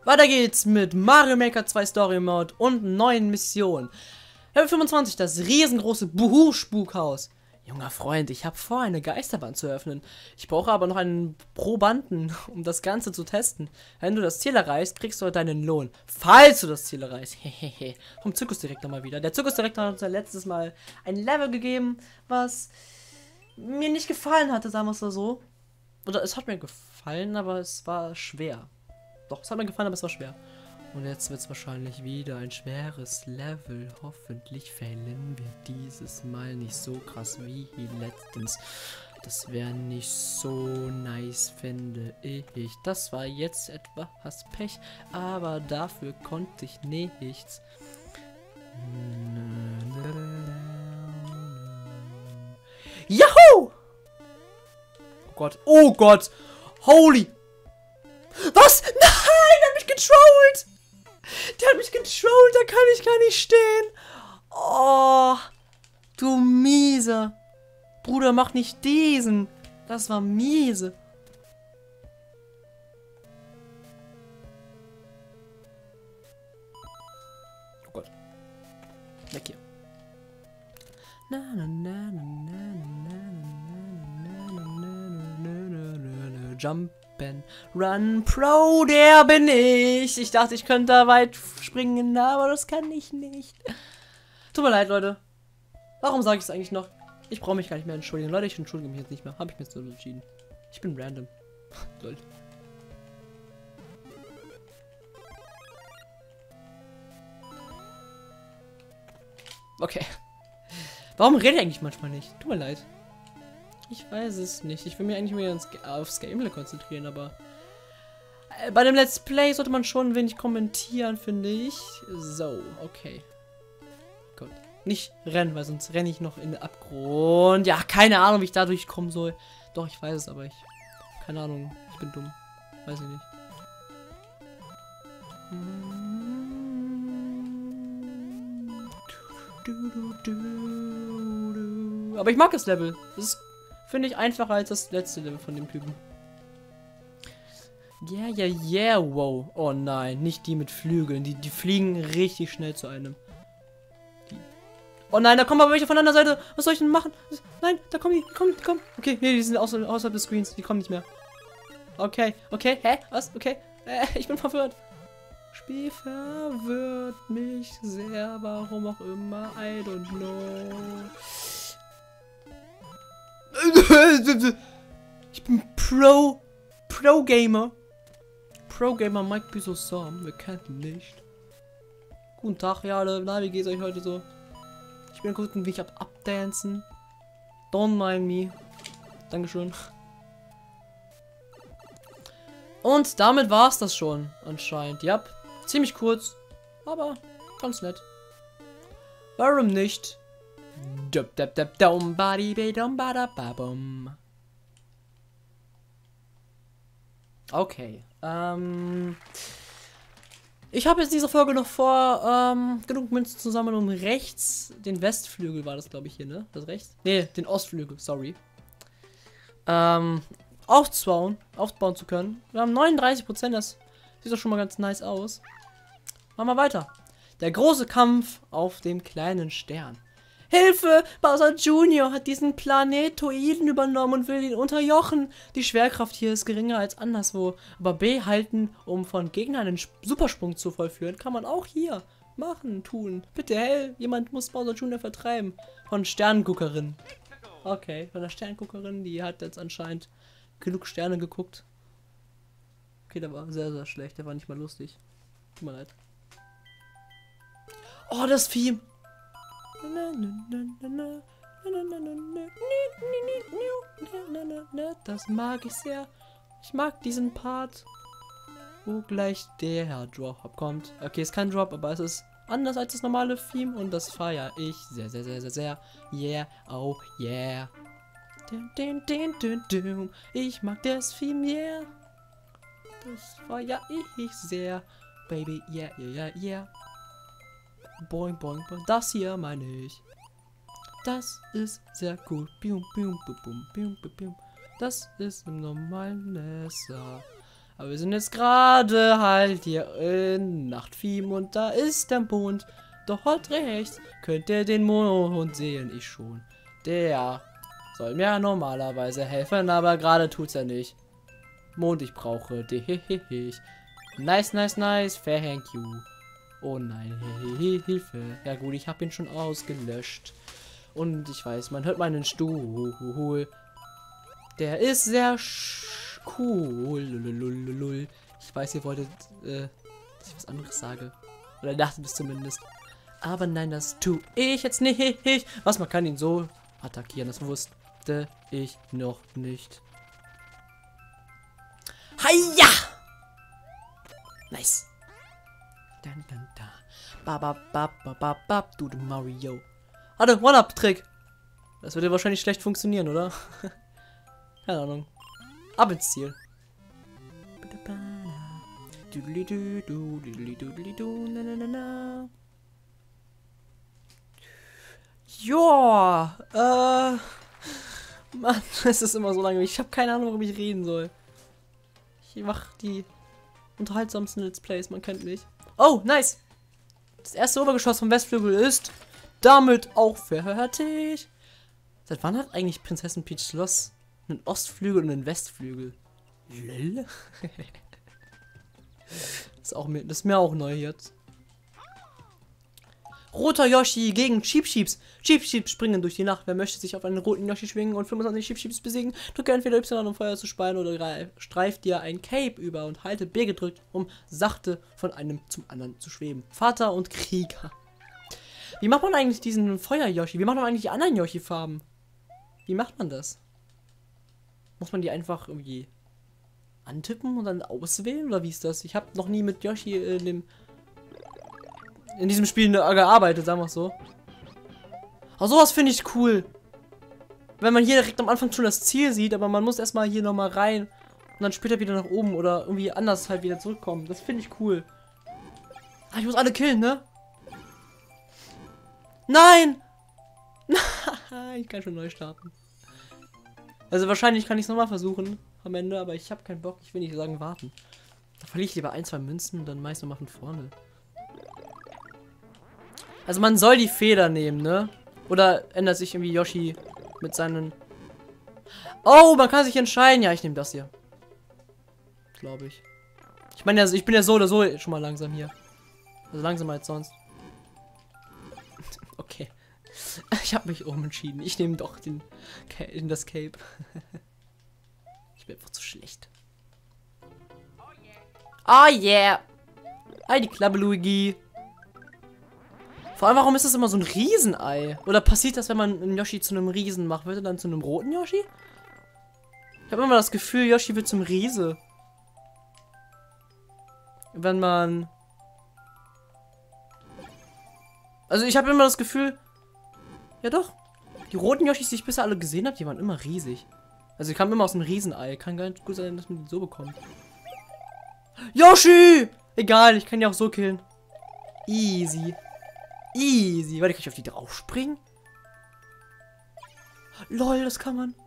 Weiter geht's mit Mario Maker 2 Story Mode und neuen Missionen. Level 25, das riesengroße Buhu-Spukhaus. Junger Freund, ich habe vor, eine Geisterbahn zu öffnen. Ich brauche aber noch einen Probanden, um das Ganze zu testen. Wenn du das Ziel erreichst, kriegst du deinen Lohn. Falls du das Ziel erreichst. Hehehe. Vom Zirkusdirektor mal wieder. Der Zirkusdirektor hat uns ja letztes Mal ein Level gegeben, was mir nicht gefallen hatte, sagen wir es mal so. Oder es hat mir gefallen, aber es war schwer. Doch, es hat mir gefallen, aber es war schwer. Und jetzt wird es wahrscheinlich wieder ein schweres Level. Hoffentlich fällen wir dieses Mal nicht so krass wie letztens. Das wäre nicht so nice, finde ich. Das war jetzt etwas Pech, aber dafür konnte ich nichts. Yahoo! Oh Gott, oh Gott! Holy! Was? Nein, der hat mich getrollt! Der hat mich getrollt, da kann ich gar nicht stehen. Oh, du Miese. Bruder, mach nicht diesen. Das war miese. Oh Gott. Weg hier. Na, na, na, na, na, na, Jump and Run Pro, der bin ich. Ich dachte, ich könnte da weit springen, aber das kann ich nicht. Tut mir leid, Leute. Warum sage ich es eigentlich noch? Ich brauche mich gar nicht mehr entschuldigen. Leute, ich entschuldige mich jetzt nicht mehr. Habe ich mir jetzt so entschieden. Ich bin random. Lol. Okay. Warum rede ich eigentlich manchmal nicht? Tut mir leid. Ich weiß es nicht. Ich will mich eigentlich mehr aufs Gameplay konzentrieren, aber bei dem Let's Play sollte man schon ein wenig kommentieren, finde ich. So, okay. Gut. Nicht rennen, weil sonst renne ich noch in den Abgrund. Ja, keine Ahnung, wie ich da durchkommen soll. Doch, ich weiß es, aber keine Ahnung. Ich bin dumm. Weiß ich nicht. Aber ich mag das Level. Das ist, finde ich, einfacher als das letzte Level von dem Typen. Yeah, yeah, yeah, wow. Oh nein, nicht die mit Flügeln. Die fliegen richtig schnell zu einem. Oh nein, da kommen aber welche von der anderen Seite. Was soll ich denn machen? Nein, da kommen die. Komm. Okay, nee, die sind außerhalb des Screens. Die kommen nicht mehr. Okay, hä? Was? Okay. Ich bin verwirrt. Spiel verwirrt mich sehr. Warum auch immer. I don't know. Ich bin Pro-Gamer. Pro-Gamer might be so some. Wir kennen nicht. Guten Tag, ja alle. Na, wie geht's euch heute so? Ich bin gucken, wie ich abdancen. Don't mind me. Dankeschön. Und damit war's das schon, anscheinend. Ja, ziemlich kurz, aber ganz nett. Warum nicht? Okay. Ich habe jetzt diese Folge noch vor, genug Münzen zu sammeln, um rechts den Westflügel, war das glaube ich hier, ne? Das rechts? Ne, den Ostflügel, sorry. Aufbauen zu können. Wir haben 39%, das sieht doch schon mal ganz nice aus. Machen wir weiter. Der große Kampf auf dem kleinen Stern. Hilfe! Bowser Jr. hat diesen Planetoiden übernommen und will ihn unterjochen. Die Schwerkraft hier ist geringer als anderswo. Aber B halten, um von Gegnern einen Supersprung zu vollführen, kann man auch hier machen, tun. Bitte, hey, jemand muss Bowser Jr. vertreiben. Von Sternenguckerin. Okay, von der Sternenguckerin, die hat jetzt anscheinend genug Sterne geguckt. Okay, der war sehr, sehr schlecht. Der war nicht mal lustig. Tut mir leid. Oh, das Vieh. Das mag ich sehr. Ich mag diesen Part, wo gleich der Drop kommt. Okay, es ist kein Drop, aber es ist anders als das normale Theme und das feiere ich sehr, sehr, sehr, sehr, sehr. Yeah, oh yeah. Ich mag das Theme, yeah. Das feiere ich sehr. Baby, yeah, yeah, yeah, yeah. Boing, boing, boing. Das hier meine ich. Das ist sehr cool. Bium, bium, bium, bium, bium, bium. Das ist im normalen Messer. Aber wir sind jetzt gerade halt hier in Nachtfiem und da ist der Mond. Dort rechts könnt ihr den Mond sehen, ich schon. Der soll mir normalerweise helfen, aber gerade tut's er nicht. Mond, ich brauche dich. Nice, nice, nice, thank you. Oh nein, Hilfe. Ja gut, ich habe ihn schon ausgelöscht. Und ich weiß, man hört meinen Stuhl. Der ist sehr cool. Lulululul. Ich weiß, ihr wolltet, dass ich was anderes sage. Oder dachtet es zumindest. Aber nein, das tue ich jetzt nicht. Was, man kann ihn so attackieren, das wusste ich noch nicht. Hiya! Nice. Dann, da. Du Mario. Warte, One-Up-Trick. Das würde wahrscheinlich schlecht funktionieren, oder? Keine Ahnung. Ab ins Ziel. Joa, Mann, es ist immer so lange. Ich habe keine Ahnung, worüber ich reden soll. Ich mache die unterhaltsamsten Let's Plays, man kennt mich. Oh, nice. Das erste Obergeschoss vom Westflügel ist damit auch fertig. Seit wann hat eigentlich Prinzessin Peach Schloss einen Ostflügel und einen Westflügel? Lol. Das ist mir auch neu jetzt. Roter Yoshi gegen Cheep Sheeps. Cheep Sheeps springen durch die Nacht. Wer möchte sich auf einen roten Yoshi schwingen und 25 Cheep Sheeps besiegen, drücke entweder Y, um Feuer zu speien, oder streift dir ein Cape über und halte B gedrückt, um sachte von einem zum anderen zu schweben. Vater und Krieger. Wie macht man eigentlich diesen Feuer-Yoshi? Wie macht man eigentlich die anderen Yoshi-Farben? Wie macht man das? Muss man die einfach irgendwie antippen und dann auswählen? Oder wie ist das? Ich habe noch nie mit Yoshi in diesem Spiel gearbeitet, sagen wir es so. Aber sowas finde ich cool. Wenn man hier direkt am Anfang schon das Ziel sieht, aber man muss erstmal hier nochmal rein und dann später wieder nach oben oder irgendwie anders halt wieder zurückkommen. Das finde ich cool. Ah, ich muss alle killen, ne? Nein! Ich kann schon neu starten. Also wahrscheinlich kann ich es nochmal versuchen am Ende, aber ich habe keinen Bock. Ich will nicht sagen warten. Da verliere ich lieber ein, zwei Münzen und dann meist nochmal von vorne. Also man soll die Feder nehmen, ne? Oder ändert sich irgendwie Yoshi mit seinen... Oh, man kann sich entscheiden. Ja, ich nehme das hier. Glaube ich. Ich meine, also ich bin ja so oder so schon mal langsam hier. Also langsamer als sonst. Okay. Ich habe mich umentschieden. Ich nehme doch das Cape. Ich bin einfach zu schlecht. Oh yeah. Hi, die Klappe, Luigi. Vor allem, warum ist das immer so ein Riesenei? Oder passiert das, wenn man einen Yoshi zu einem Riesen macht? Wird er dann zu einem roten Yoshi? Ich habe immer das Gefühl, Yoshi wird zum Riese. Wenn man... Also ich habe immer das Gefühl... Ja doch. Die roten Yoshis, die ich bisher alle gesehen habe, die waren immer riesig. Also die kamen immer aus einem Riesenei. Kann gar nicht gut sein, dass man die so bekommt. Yoshi! Egal, ich kann die auch so killen. Easy. Easy. Warte, kann ich auf die drauf springen? Lol, das kann man.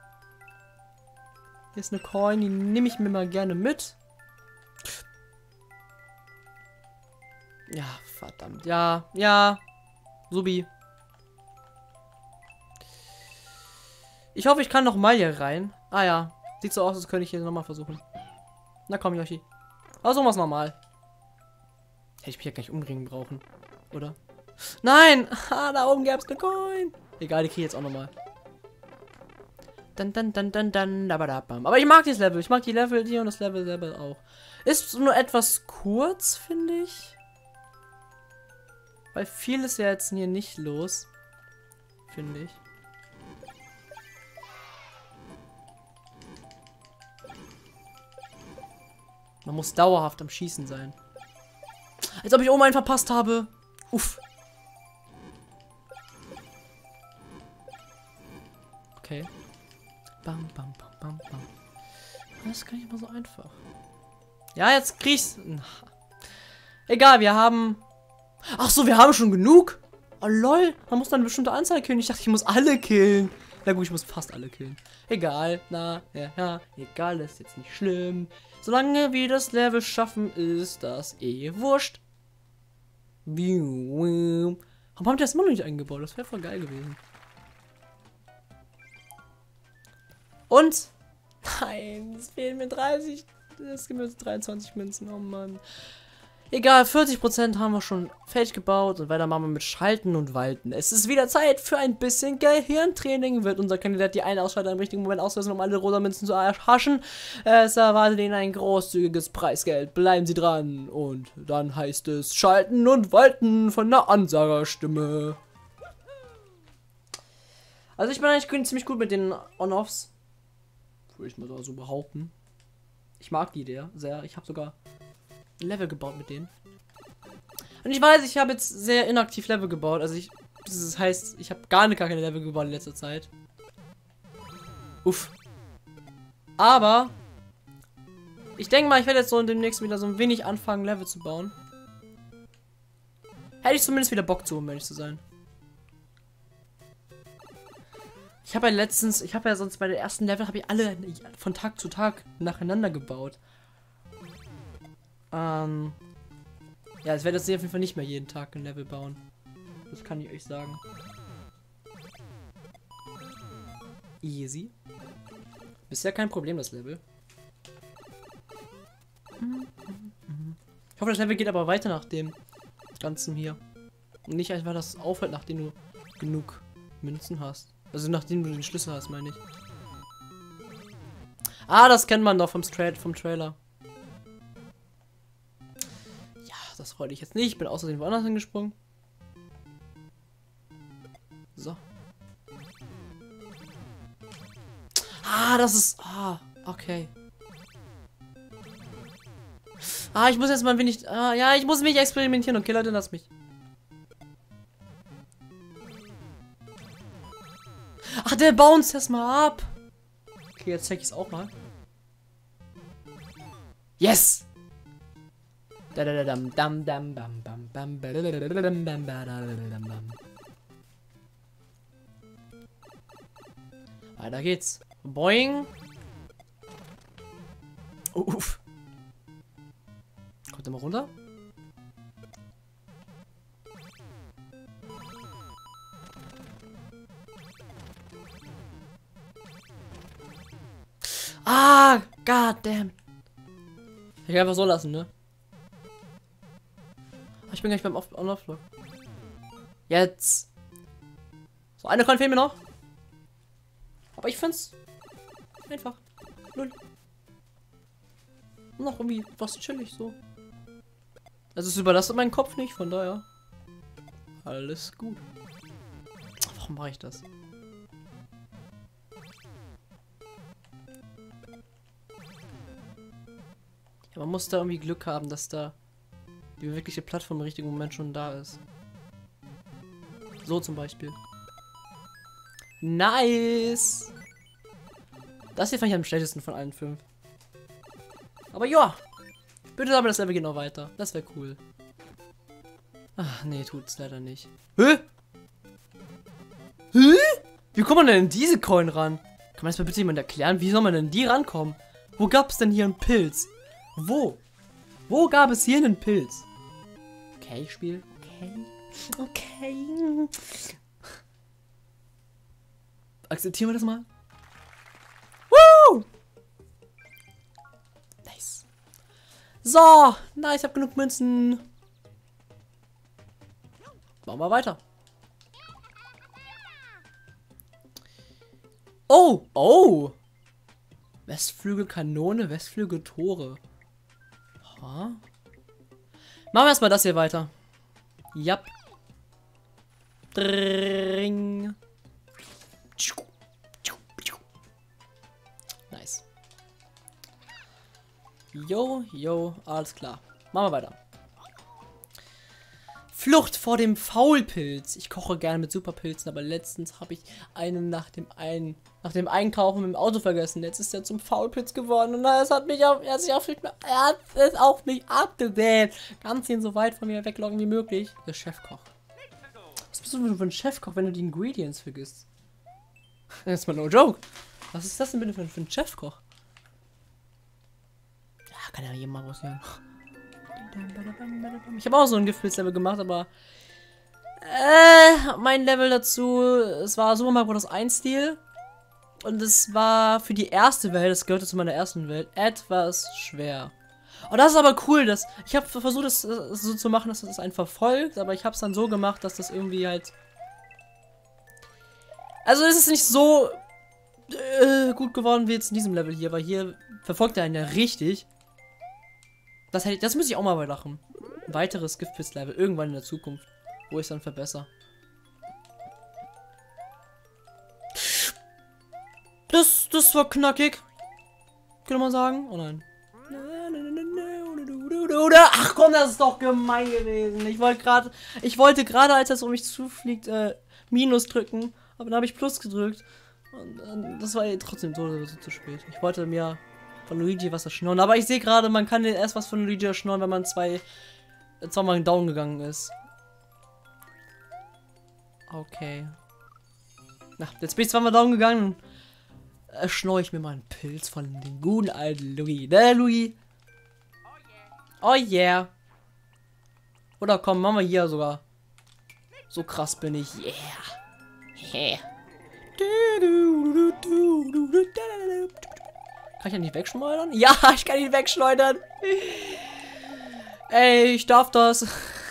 Hier ist eine Coin, die nehme ich mir mal gerne mit. Ja, verdammt. Ja, ja. Subi. Ich hoffe, ich kann noch mal hier rein. Ah ja. Sieht so aus, als könnte ich hier nochmal versuchen. Na komm, Yoshi. Aber so was normal. Hätte ich mich ja gleich umbringen brauchen. Oder? Nein! Ah, da oben gab es eine Coin. Egal, die kriege ich jetzt auch nochmal. Aber ich mag dieses Level. Ich mag die Level hier und das Level selber auch. Ist nur etwas kurz, finde ich. Weil viel ist ja jetzt hier nicht los. Finde ich. Man muss dauerhaft am Schießen sein. Als ob ich oben einen verpasst habe. Uff. Okay. Bam, bam, bam, bam, bam. Das ist gar nicht immer so einfach. Ja, jetzt krieg's. Egal, wir haben... Ach so, wir haben schon genug? Oh lol, man muss dann eine bestimmte Anzahl killen. Ich dachte, ich muss alle killen. Na gut, ich muss fast alle killen. Egal, na, ja, egal, das ist jetzt nicht schlimm. Solange wir das Level schaffen, ist das eh wurscht. Warum habt ihr das immer noch nicht eingebaut? Das wäre voll geil gewesen. Und? Nein, es fehlen mir 30. Es gibt mir 23 Münzen. Oh Mann. Egal, 40% haben wir schon fertig gebaut. Und weiter machen wir mit Schalten und Walten. Es ist wieder Zeit für ein bisschen Gehirntraining. Wird unser Kandidat die eine Ausschalter im richtigen Moment auslösen, um alle rosa Münzen zu erhaschen. Es erwartet Ihnen ein großzügiges Preisgeld. Bleiben Sie dran. Und dann heißt es Schalten und Walten von der Ansagerstimme. Also ich bin eigentlich ziemlich gut mit den On-Offs. Würde ich mal so behaupten. Ich mag die Idee sehr. Ich habe sogar ein Level gebaut mit denen. Und ich weiß, ich habe jetzt sehr inaktiv Level gebaut. Also das heißt, ich habe gar keine Level gebaut in letzter Zeit. Uff. Aber ich denke mal, ich werde jetzt so demnächst wieder so ein wenig anfangen, Level zu bauen. Hätte ich zumindest wieder Bock zu, um ehrlich zu sein. Ich habe ja sonst bei der ersten Level habe ich alle von Tag zu Tag nacheinander gebaut. Ja, ich werde jetzt auf jeden Fall nicht mehr jeden Tag ein Level bauen. Das kann ich euch sagen. Easy. Bisher kein Problem, das Level. Ich hoffe, das Level geht aber weiter nach dem Ganzen hier. Und nicht einfach, dass es aufhört, nachdem du genug Münzen hast. Also nachdem du den Schlüssel hast, meine ich. Ah, das kennt man doch vom Trailer. Ja, das wollte ich jetzt nicht. Ich bin außerdem woanders hingesprungen. So. Ah, das ist... Ah, okay. Ah, ich muss jetzt mal ein wenig... Ah, ja, ich muss mich experimentieren. Okay, Leute, lasst mich. Ach, der bounce erstmal ab. Okay, jetzt check ich es auch mal. Yes! Weiter geht's. Boing. Uff. Kommt er mal runter? Ah, goddamn. Ich kann einfach so lassen, ne? Ich bin gleich beim On-Off-Vlog. Jetzt. So, eine Coin fehlt mir noch. Aber ich find's einfach. Null. Noch irgendwie was chillig so. Also es überlastet meinen Kopf nicht, von daher. Alles gut. Warum mache ich das? Ja, man muss da irgendwie Glück haben, dass da die wirkliche Plattform im richtigen Moment schon da ist. So zum Beispiel. Nice! Das hier fand ich am schlechtesten von allen 5. Aber ja! Bitte sag mir, das Level geht noch weiter. Das wäre cool. Ach, nee, tut's leider nicht. Hä? Hä? Wie kommt man denn in diese Coin ran? Kann man das mal bitte jemand erklären? Wie soll man denn die rankommen? Wo gab es denn hier einen Pilz? Wo? Wo gab es hier einen Pilz? Okay, Spiel. Okay. Okay. Akzeptieren wir das mal? Woo! Nice. So, nice, ich habe genug Münzen. Machen wir weiter. Oh, oh. Westflügelkanone, Westflügeltore. Ha? Machen wir erstmal das hier weiter. Jap. Dring. Nice. Jo, alles klar. Machen wir weiter. Flucht vor dem Faulpilz. Ich koche gerne mit Superpilzen, aber letztens habe ich einen nach dem Einkaufen mit dem Auto vergessen. Jetzt ist er zum Faulpilz geworden und er hat es auf mich abgewählt. Kannst ihn so weit von mir wegloggen wie möglich. Der Chefkoch. Was bist du für ein Chefkoch, wenn du die Ingredients vergisst? Das ist mal no joke. Was ist das denn bitte für ein Chefkoch? kann ja jedem mal passieren. Ich habe auch so ein Giftpilz-Level gemacht, aber mein Level dazu, es war Super Mario Bros. 1 Stil. Und es war für die erste Welt, das gehörte zu meiner ersten Welt, etwas schwer. Und das ist aber cool, dass ich habe versucht, das so zu machen, dass das einen verfolgt, aber ich habe es dann so gemacht, dass das irgendwie halt. Also es ist nicht so gut geworden wie jetzt in diesem Level hier, weil hier verfolgt er einen ja richtig. Das muss ich auch mal überlachen. Ein weiteres Giftpilz-Level irgendwann in der Zukunft, wo ich es dann verbessere. Das war knackig. Könnte man sagen? Oh nein. Ach komm, das ist doch gemein gewesen. Ich wollte gerade, als das um mich zufliegt, Minus drücken. Aber dann habe ich Plus gedrückt. Und das war trotzdem so zu spät. Ich wollte mir von Luigi was erschnorren. Aber ich sehe gerade, man kann erst was von Luigi erschnorren, wenn man zweimal down gegangen ist. Okay. Na, jetzt bin ich zweimal down gegangen. Erschnorre ich mir mal einen Pilz von dem guten alten Louis. Ne, Louis? Oh yeah. Oder komm, machen wir hier sogar. So krass bin ich. Yeah. Kann ich ja nicht wegschleudern? Ja, ich kann ihn wegschleudern. Ey, ich darf das.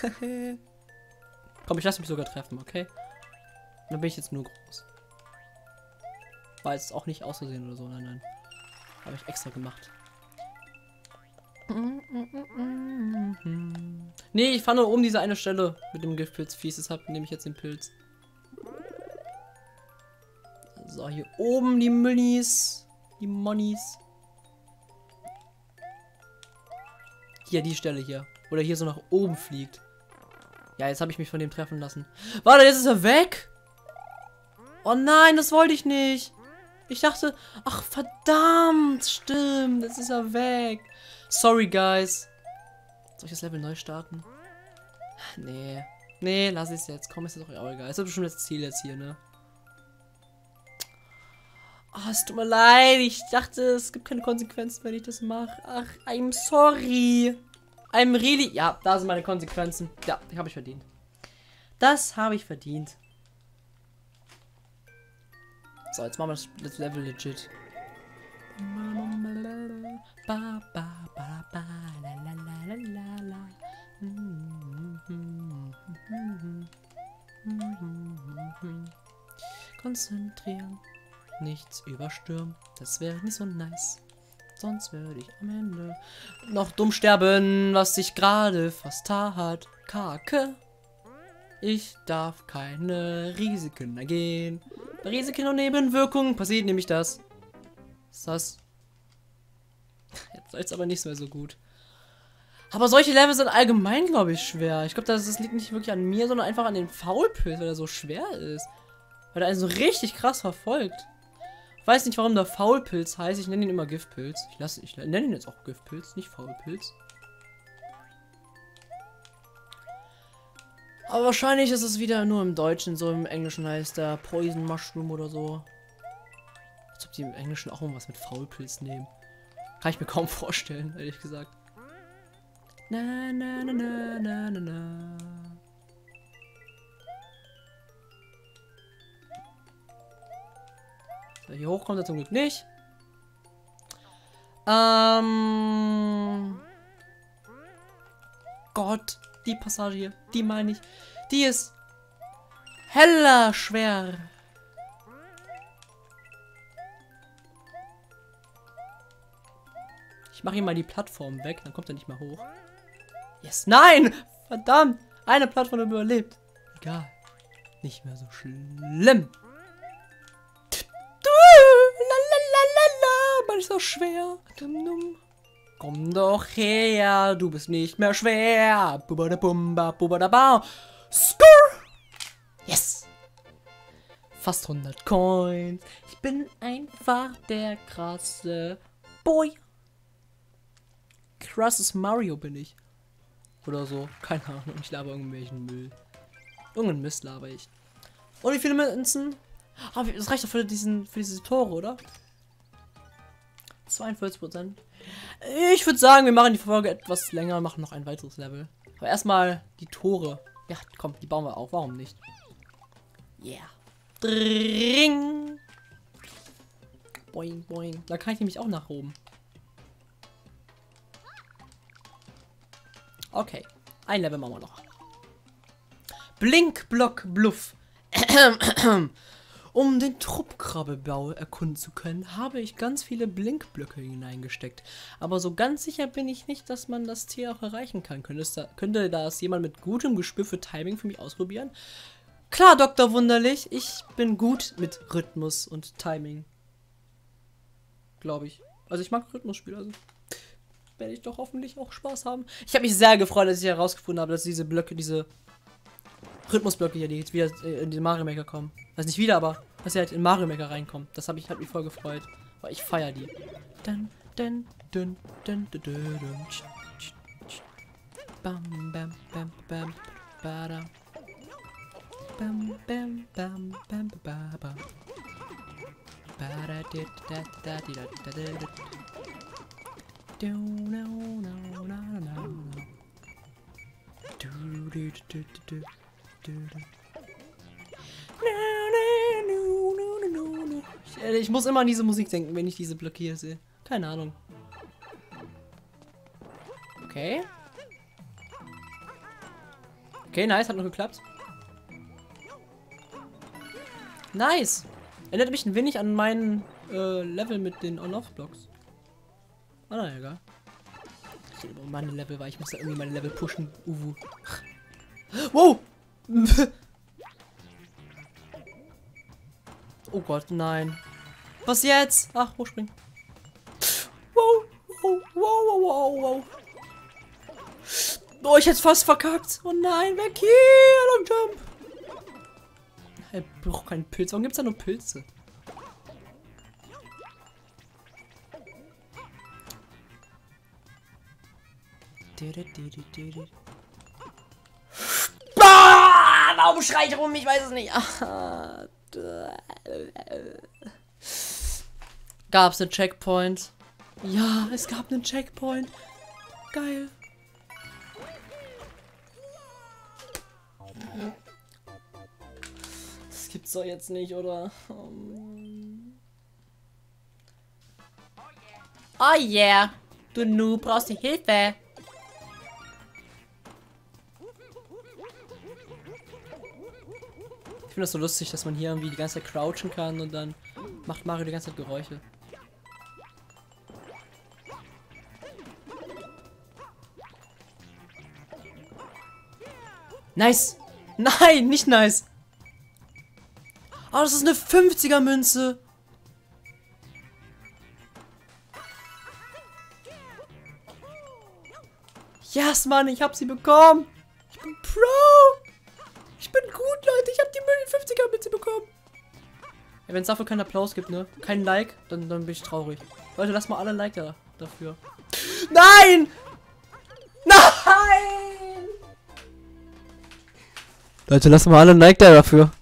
Komm, ich lasse mich sogar treffen, okay? Dann bin ich jetzt nur groß. War jetzt auch nicht auszusehen oder so, nein. Habe ich extra gemacht. Nee, ich fand nur oben diese eine Stelle mit dem Giftpilz fies, deshalb nehme ich jetzt den Pilz. So, hier oben die Münnis. Die Monis. Hier, die Stelle hier. Oder hier so nach oben fliegt. Ja, jetzt habe ich mich von dem treffen lassen. Warte, jetzt ist er weg? Oh nein, das wollte ich nicht. Ich dachte, ach verdammt, stimmt, jetzt ist er weg. Sorry, guys. Soll ich das Level neu starten? Nee. Nee, lass es jetzt. Komm, ist das doch auch egal. Das ist bestimmt das Ziel jetzt hier, ne? Oh, es tut mir leid. Ich dachte, es gibt keine Konsequenzen, wenn ich das mache. Ach, I'm sorry. I'm really... Ja, da sind meine Konsequenzen. Ja, die habe ich verdient. Das habe ich verdient. So, jetzt machen wir das Level legit. Konzentrieren. Nichts überstürmen. Das wäre nicht so nice. Sonst würde ich am Ende noch dumm sterben, was sich gerade fast tat. Kacke. Ich darf keine Risiken ergehen. Bei Risiken und Nebenwirkungen passiert nämlich das. Ist das? Jetzt ist aber nicht mehr so gut. Aber solche Level sind allgemein, glaube ich, schwer. Ich glaube, das liegt nicht wirklich an mir, sondern einfach an den Faulpilz, weil er so schwer ist. Weil er einen so richtig krass verfolgt. Ich weiß nicht, warum der Faulpilz heißt. Ich nenne ihn immer Giftpilz. Ich nenne ihn jetzt auch Giftpilz, nicht Faulpilz. Aber wahrscheinlich ist es wieder nur im Deutschen, so im Englischen heißt der Poison Mushroom oder so. Als ob die im Englischen auch irgendwas mit Faulpilz nehmen. Kann ich mir kaum vorstellen, ehrlich gesagt. Na, na, na, na, na, na, na. So, hier hoch kommt er zum Glück nicht. Gott, die Passage hier, die meine ich. Die ist heller schwer. Ich mache ihm mal die Plattform weg, dann kommt er nicht mehr hoch. Yes, nein! Verdammt! Eine Plattform überlebt. Egal. Nicht mehr so schlimm. Man ist so schwer. Komm doch her, du bist nicht mehr schwer. Score! Yes! Fast 100 Coins. Ich bin einfach der krasse Boy. Krasses Mario bin ich. Oder so. Keine Ahnung. Ich laber irgendwelchen Müll. Irgendeinen Mist laber ich. Und wie viele Münzen? Ah, das reicht doch für diese Tore, oder? 42%. Ich würde sagen, wir machen die Folge etwas länger und machen noch ein weiteres Level. Aber erstmal die Tore. Ja, komm, die bauen wir auch. Warum nicht? Yeah. Dring. Boing, boing. Da kann ich nämlich auch nach oben. Okay. Ein Level machen wir noch. Blinkblock Bluff. Um den Truppkrabbebau erkunden zu können, habe ich ganz viele Blinkblöcke hineingesteckt. Aber so ganz sicher bin ich nicht, dass man das Ziel auch erreichen kann. Könnte das jemand mit gutem Gespür für Timing für mich ausprobieren? Klar, Dr. Wunderlich. Ich bin gut mit Rhythmus und Timing. Glaube ich. Also ich mag Rhythmusspiele, also werde ich doch hoffentlich auch Spaß haben. Ich habe mich sehr gefreut, dass ich herausgefunden habe, dass diese Blöcke, diese Rhythmusblöcke hier, die jetzt wieder in den Mario Maker kommen. Also nicht wieder, aber dass sie halt in Mario Maker reinkommen. Das hat mich voll gefreut. Weil ich feiere die. Dun, dun, dun, dun, dun, dun, dun. Bam, bam, bam, bam, bada. Bam, bam, bam, bam, bam, bam. Bada, dit, da, da, di, da, da, da, da. Do, no, no, no, no, no. Do, do, do, do, do. Ich muss immer an diese Musik denken, wenn ich diese Blöcke hier sehe. Keine Ahnung. Okay. Okay, nice, hat noch geklappt. Nice. Erinnert mich ein wenig an meinen Level mit den On-Off-Blocks. Ah, na egal. Ich über meine Level, weil ich muss da irgendwie meine Level pushen. Wow! Oh Gott, nein. Was jetzt? Ach, hochspringen. Wow, wow, wow, wow, wow. Oh, ich hätte fast verkackt. Oh nein, weg hier, Long Jump. Er braucht keinen Pilz. Warum gibt es da nur Pilze? Warum schrei ich rum? Ich weiß es nicht. Gab es einen Checkpoint? Ja, es gab einen Checkpoint. Geil. Das gibt's doch jetzt nicht, oder? Oh yeah. Du Noob, brauchst die Hilfe. Ich finde das so lustig, dass man hier irgendwie die ganze Zeit crouchen kann und dann macht Mario die ganze Zeit Geräusche. Nice! Nein, nicht nice! Oh, das ist eine 50er Münze! Yes, Mann, ich hab sie bekommen! Ich bin Pro! Ich bin gut, Leute. Ich habe die 50er Münze bekommen. Ja, wenn es dafür keinen Applaus gibt, ne? Kein Like, dann bin ich traurig. Leute, lasst mal alle ein Like dafür. Nein! Nein! Leute, lasst mal alle ein Like dafür.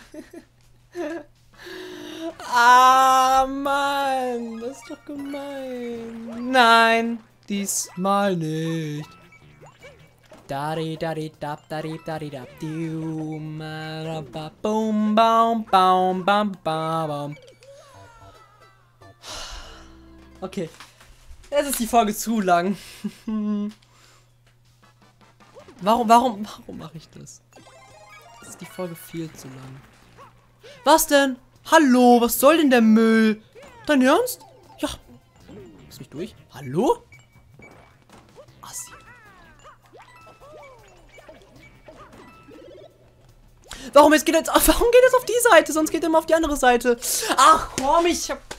Ah, Mann. Das ist doch gemein. Nein, diesmal nicht. Dari dari dab dari dari dab boom baum baum bam bam. Okay. Jetzt ist die Folge zu lang. Warum mache ich das? Jetzt ist die Folge viel zu lang. Was denn? Hallo, was soll denn der Müll? Dein Ernst? Ja. Lass mich durch. Hallo? Assi. Warum geht es auf die Seite? Sonst geht er immer auf die andere Seite. Ach komm, ich hab